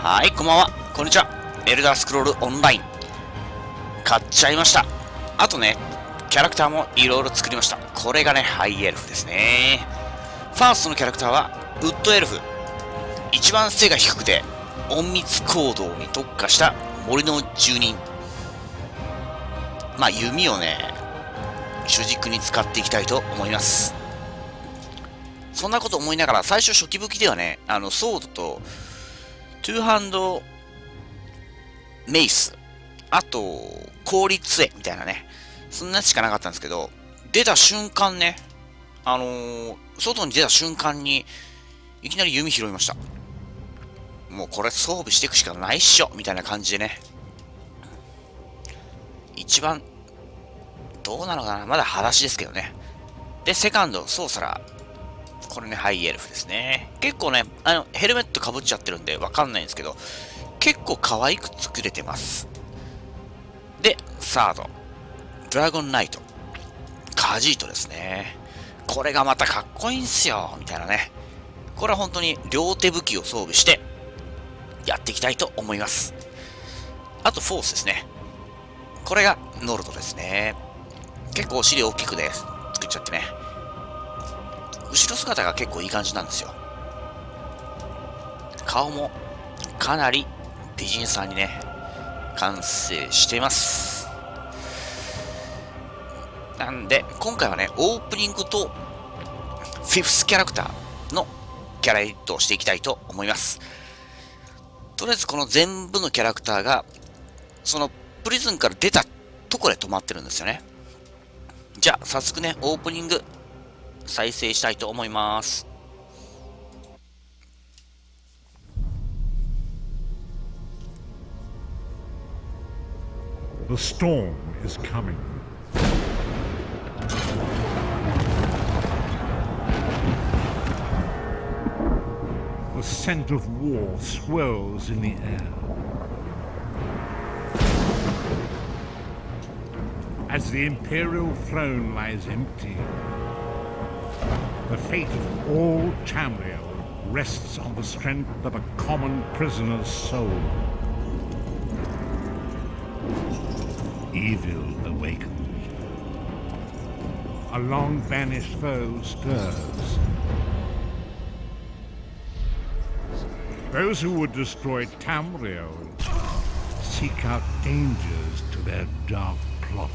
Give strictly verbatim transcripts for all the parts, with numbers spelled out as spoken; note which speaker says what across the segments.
Speaker 1: はい、こんばんは。こんにちは。エルダースクロールオンライン。買っちゃいました。あとね、キャラクターもいろいろ作りました。これがね、ハイエルフですね。ファーストのキャラクターは、ウッドエルフ。一番背が低くて、隠密行動に特化した森の住人。まあ、弓をね、主軸に使っていきたいと思います。そんなこと思いながら、最初初期武器ではね、あの、ソードと、トゥーハンドメイス、あと、氷杖みたいなね、そんなしかなかったんですけど、出た瞬間ね、あのー、外に出た瞬間に、いきなり弓拾いました。もうこれ装備していくしかないっしょみたいな感じでね。一番、どうなのかな、まだ裸足ですけどね。で、セカンド、ソーサラー。これね、ハイエルフですね。結構ね、あの、ヘルメットかぶっちゃってるんでわかんないんですけど、結構可愛く作れてます。で、サード。ドラゴンナイト。カジートですね。これがまたかっこいいんすよみたいなね。これは本当に両手武器を装備して、やっていきたいと思います。あと、フォースですね。これがノルドですね。結構お尻大きくで作っちゃってね。後ろ姿が結構いい感じなんですよ。顔もかなり美人さんにね、完成しています。なんで、今回はね、オープニングとフィフスキャラクターのキャラエディットをしていきたいと思います。とりあえずこの全部のキャラクターが、そのプリズンから出たところで止まってるんですよね。じゃあ、早速ね、オープニング、再生したいと思います。
Speaker 2: The storm is coming. The scent of war swirls in the air. As the imperial throne lies empty, the fate of all Tamriel rests on the strength of a common prisoner's soul. Evil awakens. A long-banished foe stirs. Those who would destroy Tamriel seek out dangers to their dark plot.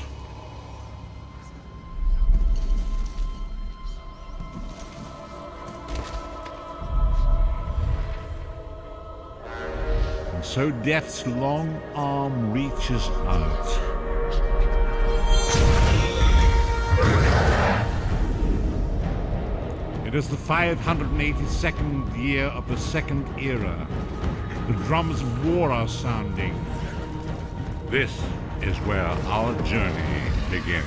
Speaker 2: And so death's long arm reaches out. It is the five hundred eighty-second year of the Second Era. The drums of war are sounding. This is where our journey begins.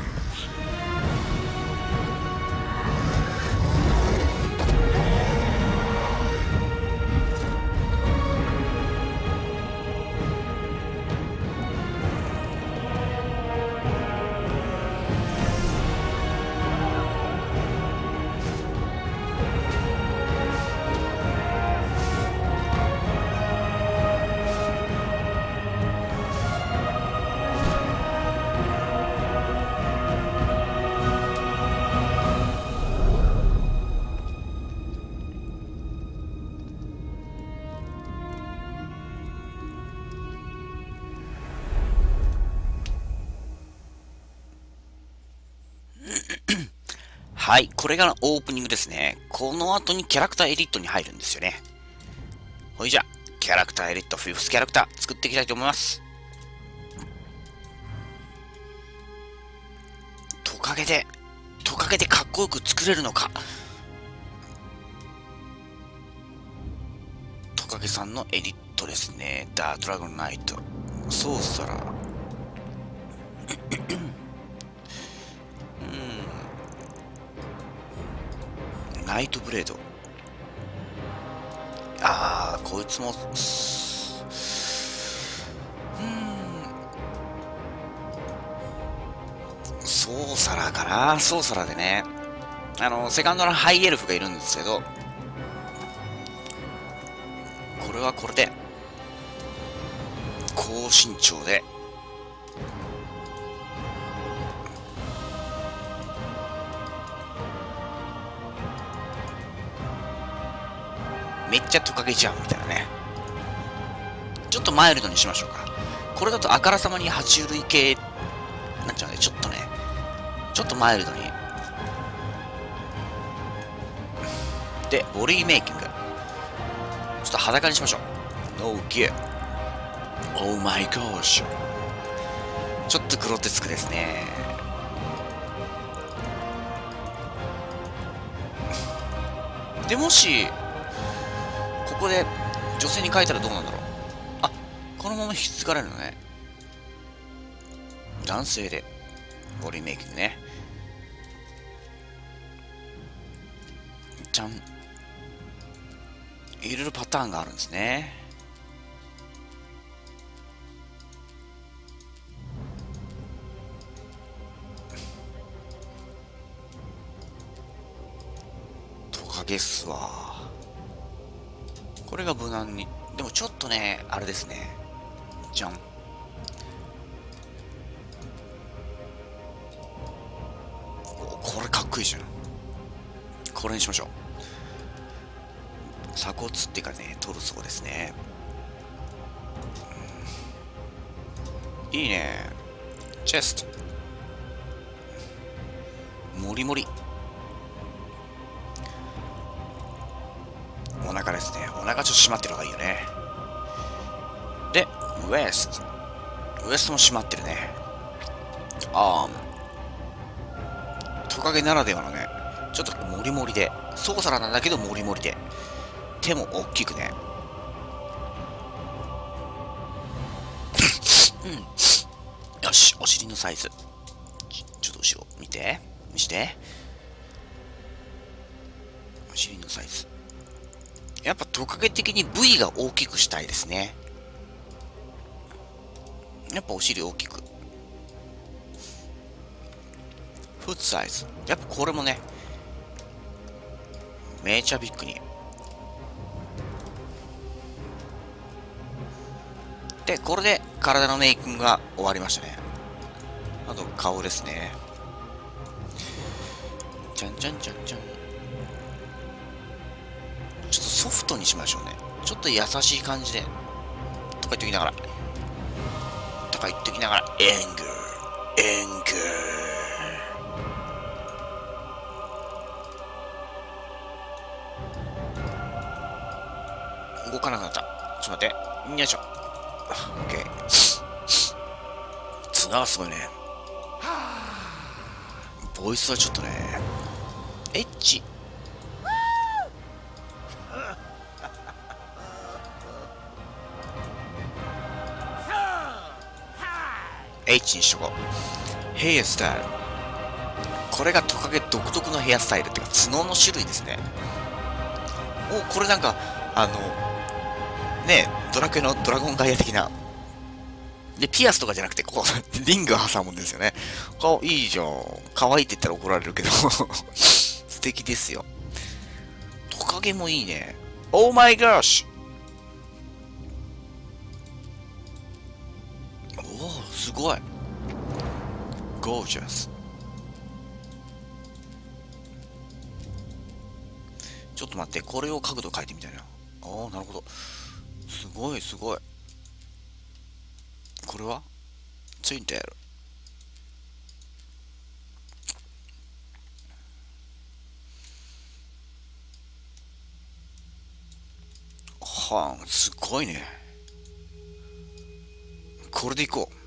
Speaker 1: はい、これがオープニングですね。この後にキャラクターエディットに入るんですよね。ほいじゃ、キャラクターエディット、フィフスキャラクター作っていきたいと思います。トカゲで、トカゲでかっこよく作れるのか。トカゲさんのエディットですね。ダードラゴンナイト。ソーサラー。ナイトブレード。ああ、こいつも、うーん。ソーサラーかな。ソーサラーでね。あの、セカンドのハイエルフがいるんですけど、これはこれで、 高身長でめっちゃトカゲじゃんみたいなね。ちょっとマイルドにしましょうか。これだとあからさまに爬虫類系なんちゃうね。ちょっとね、ちょっとマイルドに。で、ボディメイキング。ちょっと裸にしましょう。ノーギア。オーマイゴーシュ。ちょっとグロテスクですね。で、もし、ここで女性に変えたらどうなんだろう。あ、このまま引き継がれるのね。男性で、ボディメイキングね。じゃん。いろいろパターンがあるんですね。トカゲっすわ。これが無難に。でもちょっとね、あれですね。じゃん。お、これかっこいいじゃん。これにしましょう。鎖骨っていうかね、トルソーですね。いいね。チェスト。モリモリ。お腹ですね。お腹ちょっと締まってる方がいいよね。で、ウエスト。ウエストも締まってるね。アーム。トカゲならではのね、ちょっとモリモリで、ソーサラなんだけどモリモリで、手も大きくね。うん。よし、お尻のサイズ。ち, ちょっと後ろ見て。見して。お尻のサイズ。やっぱトカゲ的に ブイ が大きくしたいですね。やっぱお尻大きく。フットサイズ。やっぱこれもね、めちゃビッグに。で、これで体のメイキングが終わりましたね。あと顔ですね。じゃんじゃんじゃんじゃん。ちょっとソフトにしましょうね。ちょっと優しい感じで。とか言っときながら。とか言っときながら。エングー。エングー。動かなくなった。ちょっと待って。よいしょ。オッケー。綱がすごいね。ボイスはちょっとね、エッチ。H にしとこう。ヘアスタイル。これがトカゲ独特のヘアスタイルっていうか角の種類ですね。お、これなんかあのね、ドラクエのドラゴンガイア的な。で、ピアスとかじゃなくて、ここ、リング挟むんですよね。顔いいじゃん。可愛いって言ったら怒られるけど。素敵ですよ。トカゲもいいね。オーマイガーシュ。おお、すごい。ゴージャス。ちょっと待って、これを角度変えてみたいな。ああ、なるほど。すごい、すごい。これはついてる。はあ、すごいね。これでいこう。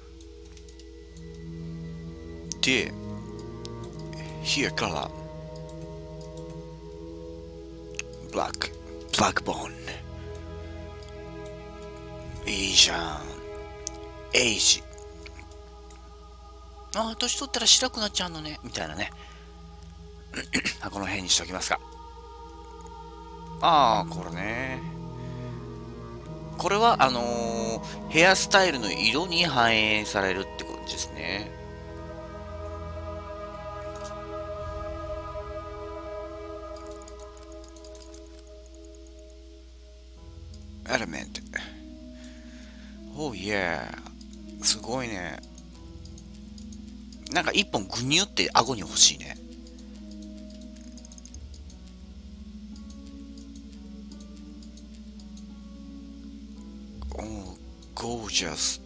Speaker 1: で、here から、ブラック、ブラックボーン。いいじゃん。エイジ。ああ、年取ったら白くなっちゃうのね。みたいなね。この辺にしておきますか。ああ、これね。これは、あのー、ヘアスタイルの色に反映されるってことですね。エレメント。 おーいえ、すごいね。なんか一本グニュって顎に欲しいね。おー、ゴージャス。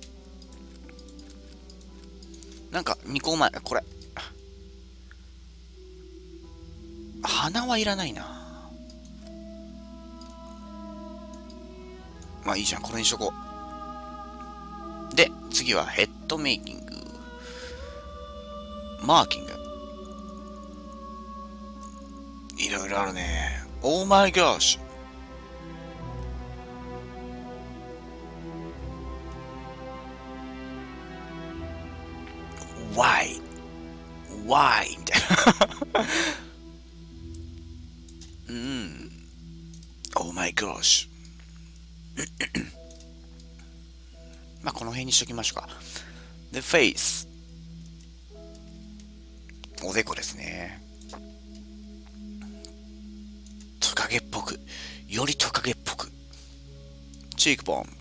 Speaker 1: なんかにこまえ、これ。鼻はいらないな。まあいいじゃん、これにしとこう。で、次はヘッドメイキング。マーキング。いろいろあるね。オーマイガーシュ。Why? Why? みたいな。うん。Oh my gosh. まあ、この辺にしときましょうか。で、face。おでこですね。トカゲっぽく。よりトカゲっぽく。チークボーン。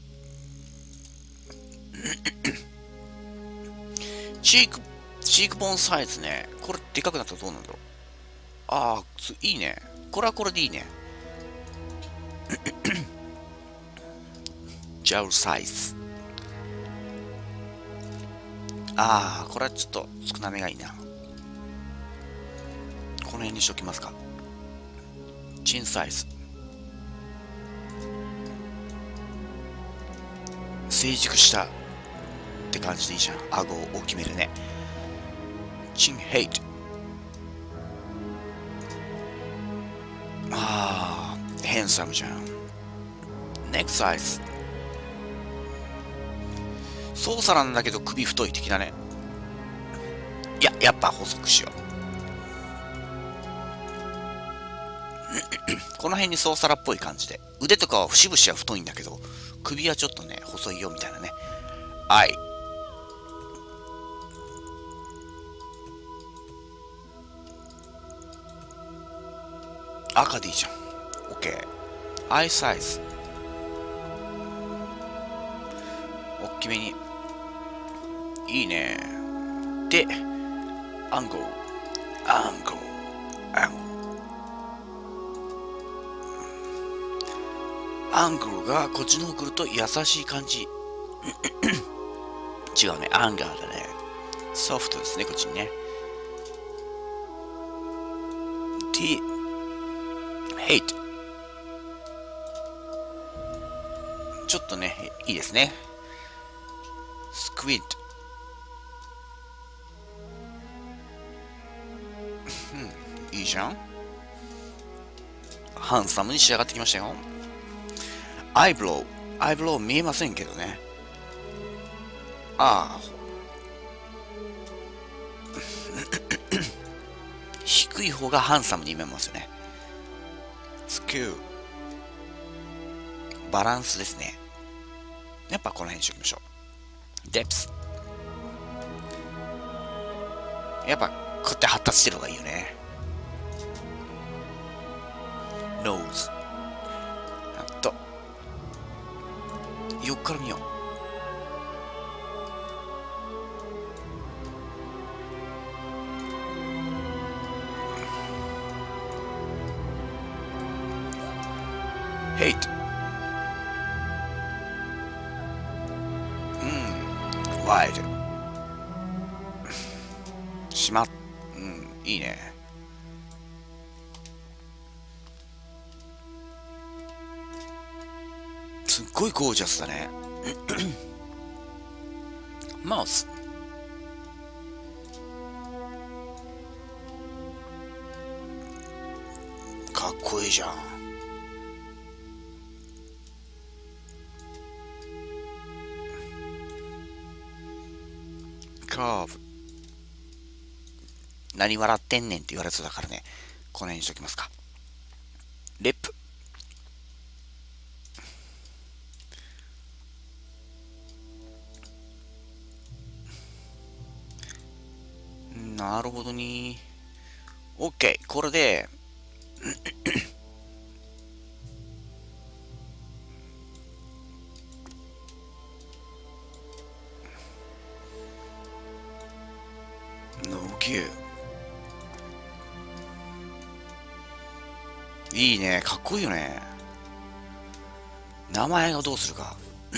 Speaker 1: チーク、チークボーンサイズね。これでかくなったらどうなんだろう。ああ、いいね。これはこれでいいね。ジャウルサイズ。ああ、これはちょっと少なめがいいな。この辺にしときますか。チンサイズ。成熟したって感じでいいじゃん。顎を大きめるね。チンヘイト。ああ、ヘンサムじゃん。ネックサイズ。操作なんだけど首太い的なね。いや、やっぱ細くしよう。この辺にソーサラっぽい感じで。腕とかは節々は太いんだけど、首はちょっとね、細いよみたいなね。はい。赤でいいじゃん。OK。アイサイズ。大きめに。いいね。で、アンゴー。アンゴー。アンゴー。アングルがこっちの方来ると優しい感じ。違うね。アンガーだね。ソフトですね、こっちにね。で、ヘイト。ちょっとね、いいですね。スクイッド。うん、いいじゃん。ハンサムに仕上がってきましたよ。アイブロウ。アイブロウ見えませんけどね。ああ。低い方がハンサムに見えますよね。スキュー。バランスですね。やっぱこの辺にしておきましょう。デプス。やっぱこうやって発達してる方がいいよね。ノーズ。あと。横から見よう。ヘイト。うん。ワイド。しまっ。うん。いいね。すっごいゴージャスだね。マウス。かっこいいじゃん。カーブ。何笑ってんねんって言われそうだからね。この辺にしときますか。リップ。なるほどに。OK。これで、 here。いいね、かっこいいよね。名前をどうするか。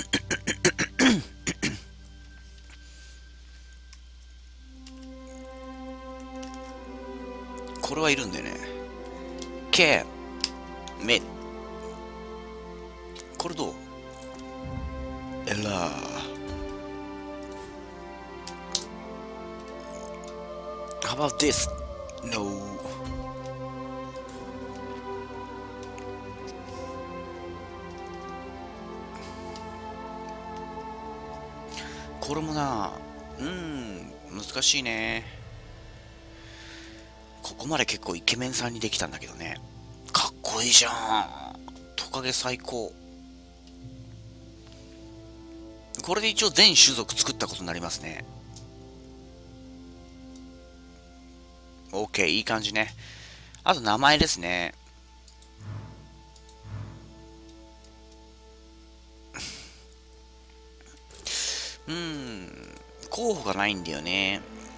Speaker 1: これはいるんだよね。K、メ、これどう？エラー。How about this? No. これもな、うん、難しいね。ここまで結構イケメンさんにできたんだけどね。かっこいいじゃん。トカゲ最高。これで一応全種族作ったことになりますね。OK、いい感じね。あと名前ですね。うーん、候補がないんだよね。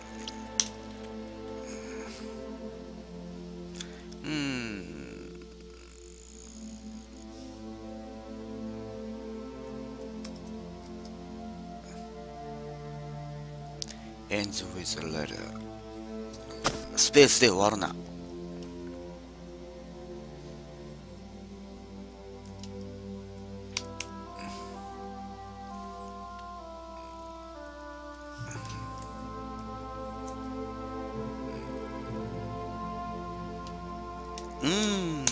Speaker 1: うーん。ends with a letter。スペースで終わるな。うーん。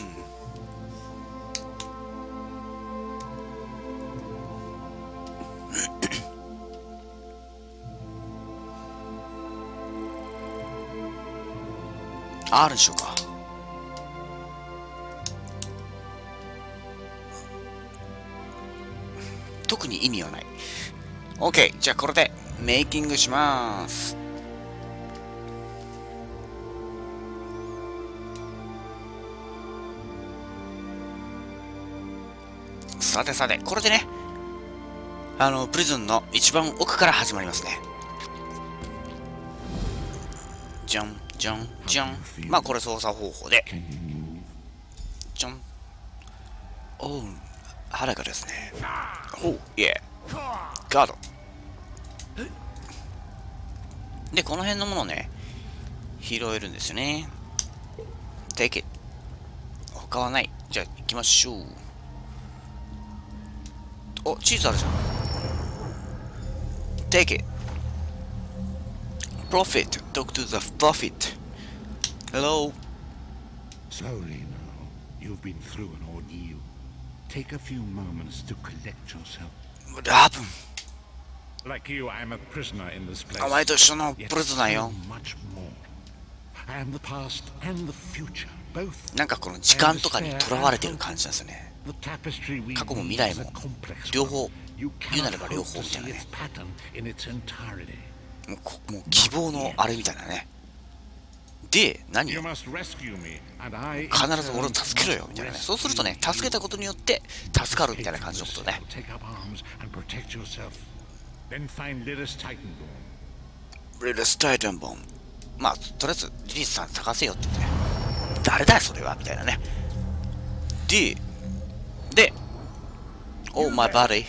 Speaker 1: あるでしょうか。特に意味はない。OK、じゃあこれでメイキングします。さてさて、これでね、あの、プリズンの一番奥から始まりますね。じゃん、じゃん、じゃん。まあ、これ操作方法で。じゃん。おう、腹がですね。おう、いえ。ガード。で、この辺のものをね、拾えるんですよね。Take it。他はない。じゃあ、行きましょう。お、チーズあるじゃん。Take it. Profit. Talk to the profit. Hello.
Speaker 2: Slowly now. You've been through an ordeal. Take a few moments to collect yourself.
Speaker 1: What happened?
Speaker 2: Like you, I'm a prisoner in this place.
Speaker 1: お前と一緒のプリズナーよ。
Speaker 2: Much more. I am the past and the future, both.
Speaker 1: なんかこの時間とかにとらわれてる感じなんですよね。過去も未来も両方言うなれば両方みたいなね。もうこもう希望のあれみたいなね。で何よ、必ず俺を助けろよみたいなね。そうするとね、助けたことによって助かるみたいな感じのことね。リリス・タイタンボン。まあとりあえずリリスさん探せよって言ってね。誰だよそれはみたいなね。でで、Oh my body。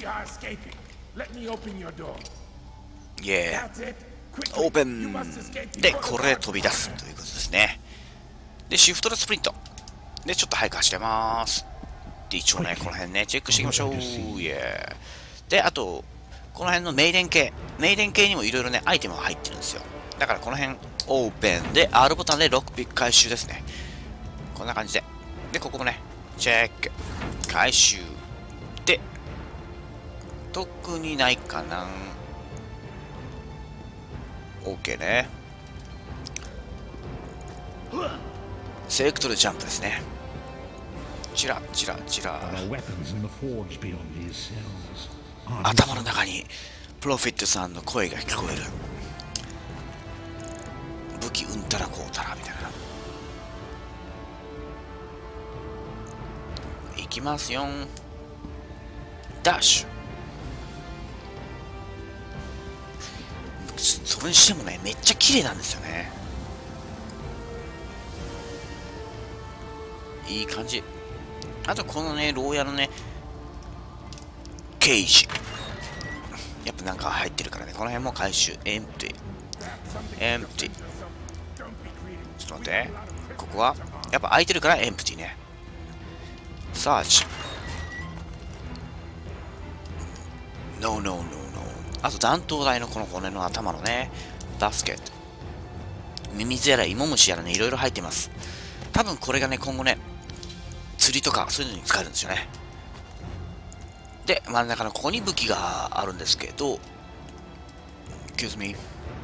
Speaker 1: イエー。オープンで、これで飛び出すということですね。で、シフトでスプリント。で、ちょっと早く走れます。で、一応ね、この辺ね、チェックしていきましょう。イエー。で、あと、この辺のメイデン系。メイデン系にもいろいろね、アイテムが入ってるんですよ。だからこの辺、オープンで、R ボタンでロックピック回収ですね。こんな感じで。で、ここもね、チェック。回収。で、特にないかな。OK ね。セレクトでジャンプですね。チラチラチラ。頭の中にプロフィットさんの声が聞こえる。武器うんたらこうたらみたいな。いきますよ。ダッシュ。 それにしてもね、めっちゃ綺麗なんですよね。いい感じ。あとこのね、牢屋のね、ケージ。やっぱなんか入ってるからね、この辺も回収。エンプティ。エンプティ。ちょっと待って。ここは、やっぱ空いてるからエンプティね。サーチ。ノーノーノーノー。あと弾頭台のこの骨の頭のね、バスケット。ミミズやら芋虫やらね、いろいろ入ってます。多分これがね、今後ね、釣りとかそういうのに使えるんですよね。で、真ん中のここに武器があるんですけど、Excuse me。よ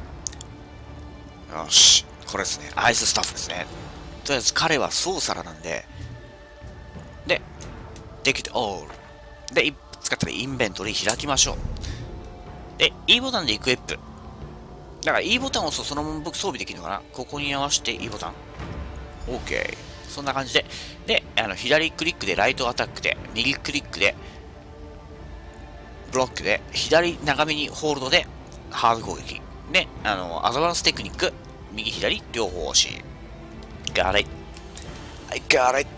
Speaker 1: し、これですね。アイススタッフですね。とりあえず彼はソーサラなんで、で、できて、オール。で、使ったらインベントリー開きましょう。で、E ボタンでエクイップ。だから E ボタンを押すとそのまま僕装備できるのかな。ここに合わせて E ボタン。OK。そんな感じで。で、あの、左クリックでライトアタックで、右クリックで、ブロックで、左長めにホールドで、ハード攻撃。で、あの、アドバンステクニック、右左両方押し。Got it. I got it.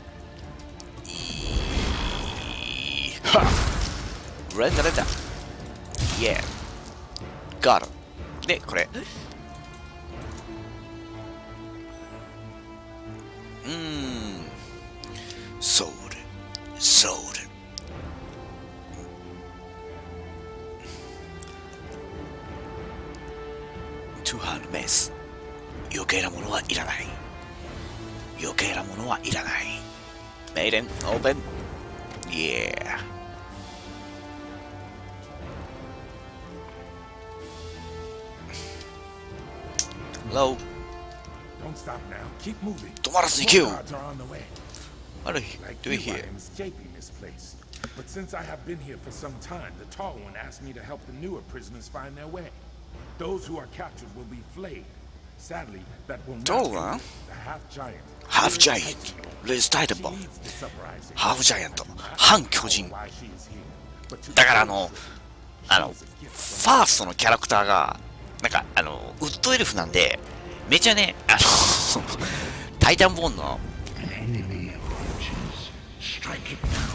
Speaker 1: いーはっレンダレンダ Yeah. Got it. で、これ。うーん。ソウル。ソウル。トゥーハンドメス。余計なものはいらない。余計なものはいらない。メイデン、オープン。Yeah. Hello.
Speaker 3: Don't stop now. Keep moving.
Speaker 1: 止まらずに行けよ。
Speaker 3: Guards are on the way.
Speaker 1: What are you
Speaker 3: Like
Speaker 1: doing
Speaker 3: you, I
Speaker 1: here?
Speaker 3: am escaping this place. But since I have been here for some time, the Tall One asked me to help the newer prisoners find their way. Those who are captured will be flayed. Sadly, that will not
Speaker 1: Tall
Speaker 3: be
Speaker 1: One?
Speaker 3: the half-giant.
Speaker 1: Half Giant. Let's tie the
Speaker 3: She
Speaker 1: bomb.
Speaker 3: leads this uprising.
Speaker 1: ハーフジャイアント。反巨人。
Speaker 3: Why she is here. But to
Speaker 1: だからあの、
Speaker 3: she
Speaker 1: あの、
Speaker 3: is a gift
Speaker 1: フ
Speaker 3: from
Speaker 1: ァーストのキャラクターが、なんか、あの、ウッドエルフなんで、めちゃね、あの、タイタンボーンの、
Speaker 2: An enemy approaches. Strike it down.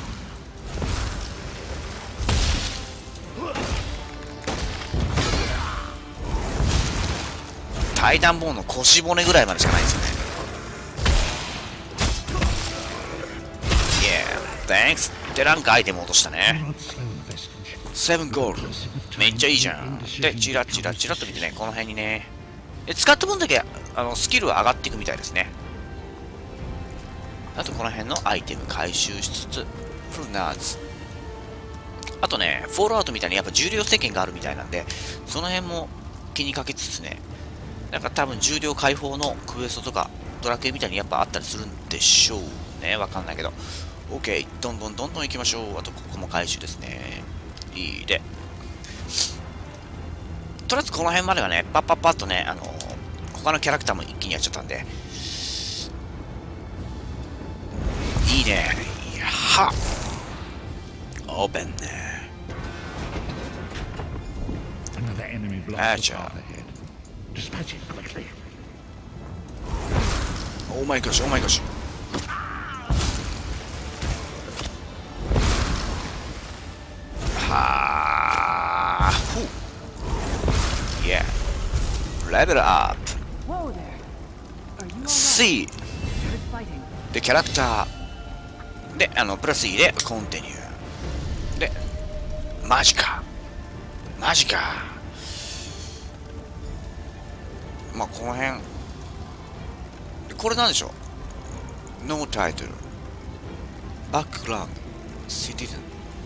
Speaker 1: タイタンボーンの腰骨ぐらいまでしかないんですよね。Yeah, thanks. で、なんかアイテム落としたね。
Speaker 2: Not slow investigation.
Speaker 1: セブンゴールド。めっちゃいいじゃん。で、チラチラチラっと見てね、この辺にね。で、使った分だけ、あの、スキルは上がっていくみたいですね。あと、この辺のアイテム回収しつつ、フルナーズ。あとね、フォールアウトみたいにやっぱ重量制限があるみたいなんで、その辺も気にかけつつね、なんか多分重量解放のクエストとか、ドラクエみたいにやっぱあったりするんでしょうね。わかんないけど。OK。どんどんどんどん行きましょう。あと、ここも回収ですね。いいで。とりあえずこの辺まではね、パッパッパッとね、あのー、他のキャラクターも一気にやっちゃったんで。いいね。いやはオープンね。
Speaker 2: Another enemy blocks the
Speaker 1: Gotcha.
Speaker 2: path ahead. Dispatch it quickly.
Speaker 1: オーマイゴッシュ、オーマイゴッシュ。はーふう。Yeah. レベルアップ。
Speaker 4: Whoa there. Are you all right?
Speaker 1: C。
Speaker 4: Good fighting.
Speaker 1: で、キャラクター。で、あの、プラス E でコンティニュー。で、マジか。マジか。まあ、この辺。これなんでしょう ?No title。バックグラウンド。Citizen。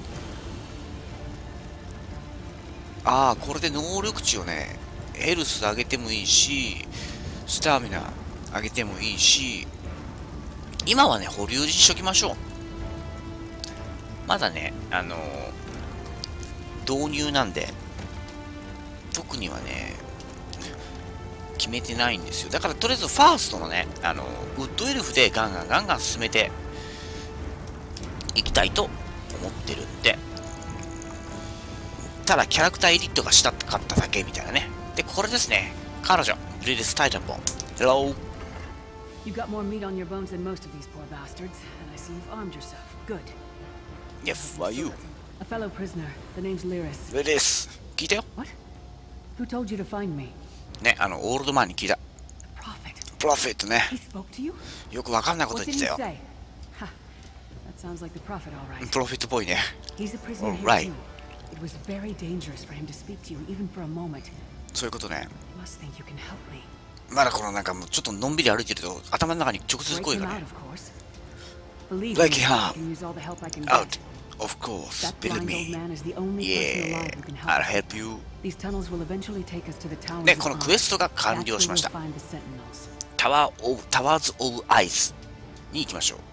Speaker 1: ああ、これで能力値をね、ヘルス上げてもいいし、スタミナ上げてもいいし、今はね、保留にしときましょう。まだね、あのー、導入なんで、特にはね、決めてないんですよ。だから、とりあえず、ファーストのね、あのー、ウッドエルフでガンガンガンガン進めていきたいと思ってるんで、ただ、キャラクターエディットがしたかっただけみたいなね、 で、これですね。彼女、リリス・タイタンボン。Hello!
Speaker 4: You got more meat on your bones than most of these poor bastards, and I see you've armed yourself. Good.
Speaker 1: Yes, who are you?
Speaker 4: A fellow prisoner. The name's Lyris.
Speaker 1: リリス、聞いたよ。
Speaker 4: What? Who told you to find me?
Speaker 1: ね、あの、オールドマンに聞いた。
Speaker 4: Prophet.
Speaker 1: プロフェットね。
Speaker 4: He spoke to you?
Speaker 1: よくわかんないこと
Speaker 4: What
Speaker 1: 言っ
Speaker 4: did
Speaker 1: てた
Speaker 4: he
Speaker 1: よ。
Speaker 4: say? Ha. That sounds like the prophet, all right.
Speaker 1: プロフェットっぽいね。
Speaker 4: He's a prisoner here
Speaker 1: Alright.
Speaker 4: too. It was very dangerous for him to speak to you, even for a moment.
Speaker 1: そういうことね。
Speaker 4: You must think you can help me.
Speaker 1: まだこのなんかもうちょっとのんびり歩いてると頭の中に直接
Speaker 4: Break
Speaker 1: 声
Speaker 4: him
Speaker 1: が
Speaker 4: out,
Speaker 1: ね。
Speaker 4: of course. Believe
Speaker 1: Break
Speaker 4: me,
Speaker 1: him
Speaker 4: I
Speaker 1: out.
Speaker 4: can use all the help I can
Speaker 1: Out.
Speaker 4: get.
Speaker 1: Of course.
Speaker 4: That
Speaker 1: Believe
Speaker 4: blind old
Speaker 1: me.
Speaker 4: man is the only person
Speaker 1: Yeah.
Speaker 4: alive who can help
Speaker 1: I'll
Speaker 4: us.
Speaker 1: help you.
Speaker 4: These tunnels will eventually take us to the towers
Speaker 1: ね、
Speaker 4: of
Speaker 1: この
Speaker 4: Ark.
Speaker 1: クエストが
Speaker 4: That's
Speaker 1: 完
Speaker 4: where
Speaker 1: 了しま
Speaker 4: we'll
Speaker 1: した。
Speaker 4: find the sentinels.
Speaker 1: タワーオブ、タワーズ・オブ・アイズに行きましょう。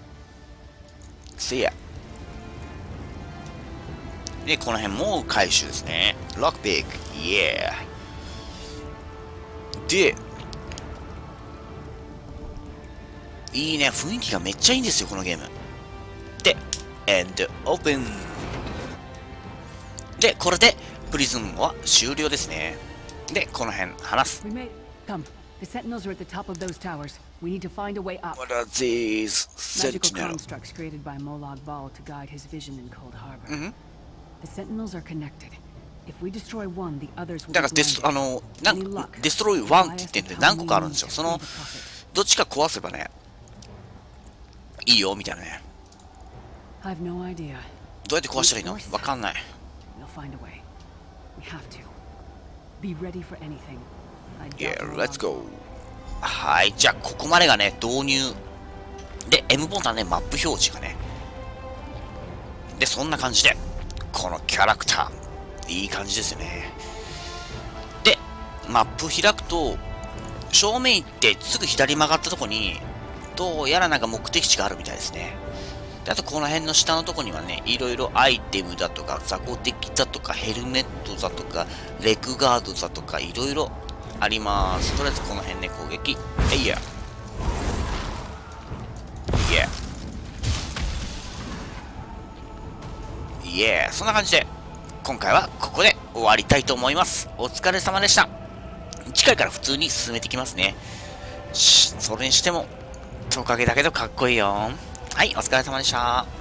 Speaker 1: せや。で、この辺もう回収ですね。ロックピック。イエー。で、いいね。雰囲気がめっちゃいいんですよ、このゲーム。で、エンドオープン。で、これでプリズンは終了ですね。で、この辺話す。
Speaker 4: We may come. The sentinels are at the top of those towers. We need to find a way up.
Speaker 1: What are these
Speaker 4: Magical
Speaker 1: sentinel?
Speaker 4: constructs created by Molag Bal to guide his vision in Cold Harbor.
Speaker 1: Mhm.
Speaker 4: The sentinels are connected. If we destroy one, the others will
Speaker 1: だから
Speaker 4: be
Speaker 1: デス
Speaker 4: blinded.
Speaker 1: あのなん
Speaker 4: Any luck?
Speaker 1: デストロイワンって言ってんで何個かあるんですよ。その
Speaker 4: The prophet.
Speaker 1: どっちか壊せばねいいよみたいなね。
Speaker 4: I've no idea.
Speaker 1: どうやって壊したらいいのわかんない。
Speaker 4: We'll find a way. We have to. Be ready for anything. I doubt
Speaker 1: Yeah,
Speaker 4: Molag
Speaker 1: let's go. はい、じゃあここまでがね導入で M ボタンねマップ表示がねでそんな感じでこのキャラクターいい感じですよね。でマップ開くと正面行ってすぐ左曲がったとこにどうやらなんか目的地があるみたいですね。であとこの辺の下のとこにはねいろいろアイテムだとか雑魚敵だとかヘルメットだとかレッグガードだとかいろいろあります。とりあえずこの辺ね攻撃えいやいやいやそんな感じで今回はここで終わりたいと思います。お疲れ様でした。次回から普通に進めていきますね。しそれにしてもトカゲだけどかっこいいよ。はいお疲れ様でした。